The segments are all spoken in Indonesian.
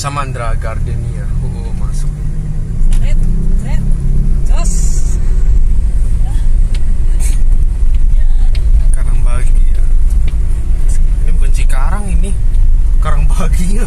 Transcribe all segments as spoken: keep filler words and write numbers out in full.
Samandra Gardenia. Oh, masuk. Red, red, jos. Karangbahagia. Ini bukan Cikarang ini. Karangbahagia.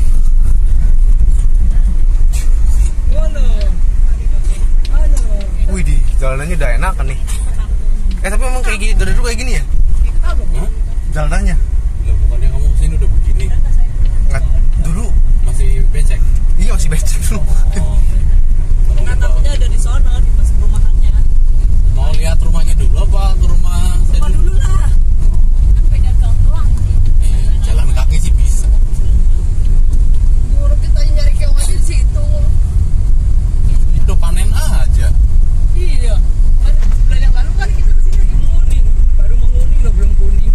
Halo. Halo. Wih, di jalanannya udah enak kan nih. Eh tapi emang kayak gini, dari dulu kayak gini ya? Hah? Jalanannya? Ya bukannya kamu kesini udah begini? Nggak, dulu Masih becek? iya masih becek dulu. Oh. Nah, takutnya ada di sono di pas perumahannya. Mau lihat rumahnya dulu apa ke rumah saya Apa dulu lah. Kan beda gang doang sih. Eh, jalan kaki sih bisa. Nyuruh kita nyari keong aja di situ. Itu panen aja. Iya. Kan bulan yang lalu kan kita kesini lagi menguning. Baru menguning loh, belum kuning.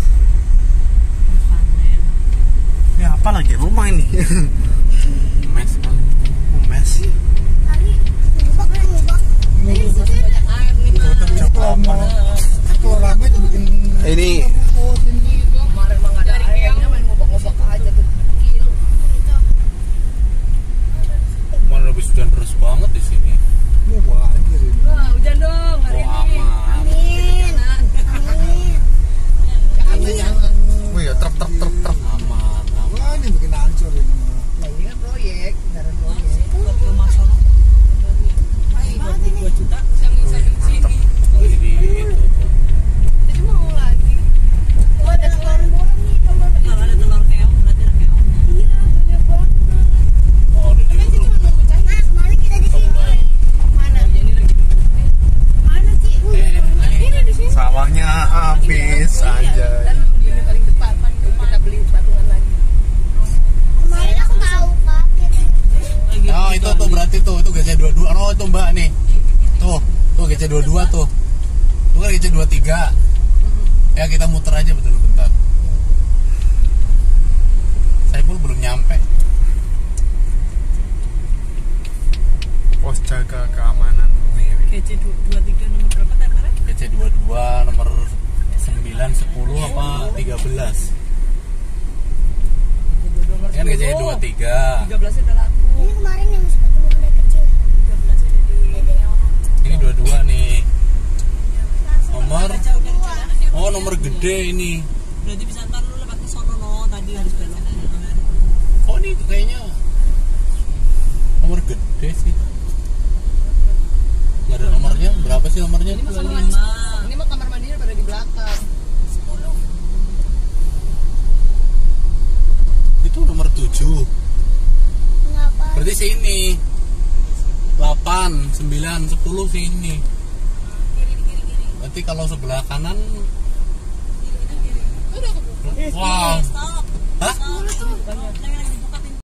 Panen. Ya apa lagi rumah ini? Mes kali. Oh, mes sih. Banyak air nih, Mas. Ini Kemarin mah nggak ada airnya, main ngobak-ngobak aja tuh. Kilo. Kemarin habis hujan terus banget di sini. Wah, hujan dong hari Oh, ini. aman. Jangan, jangan. wih ya truk truk truk truk. Aman, aman. Wah, ini bikin hancur ini mah. Nah, ini kan proyek, beneran proyek. Buat rumah sono. Buat dua juta, samping-samping sini. Jadi itu. Jadi mau lagi. Oh, ada telur burung nih, telur. Kalau ada telur keong, berarti ada keong. Iya, banyak banget. Oh, udah diurut. Mana? Jadi lagi mana sih? Eh, Ini di sini. Sawahnya habis aja. Dan ini paling depan, kita beli patungan lagi. Kemarin aku tahu Kak. Oh, itu tuh berarti tuh, itu G C dua puluh dua. Oh, itu Mbak nih. Tuh, tuh G C dua puluh dua tuh. Tuh kan G C dua puluh tiga. Ya kita muter aja betul bentar. Saya pun belum nyampe. Pos jaga keamanan. G C dua puluh tiga nomor berapa tadi kemarin? G C dua puluh dua nomor sembilan, sepuluh apa tiga belas. Kan G C dua puluh tiga. tiga belas udah laku. Ini kemarin yang suka ketemu anak kecil. tiga belas udah di Ini dua puluh dua nih. Nomor jauh dari sana. Oh, nomor gede ini. Berarti bisa ntar lu lewat ke sono no, tadi harus belok. Oh, ini kayaknya nomor gede sih. Nggak ada nomornya. Berapa sih nomornya? Ini mah kamar mandi. Ini mah kamar mandinya pada di belakang. sepuluh. Itu nomor tujuh. Mengapa? Berarti sini delapan, sembilan, sepuluh sini. Kiri kiri kiri. Berarti kalau sebelah kanan Udah kebuka. wah. Stop. Hah? Stop. Banyak.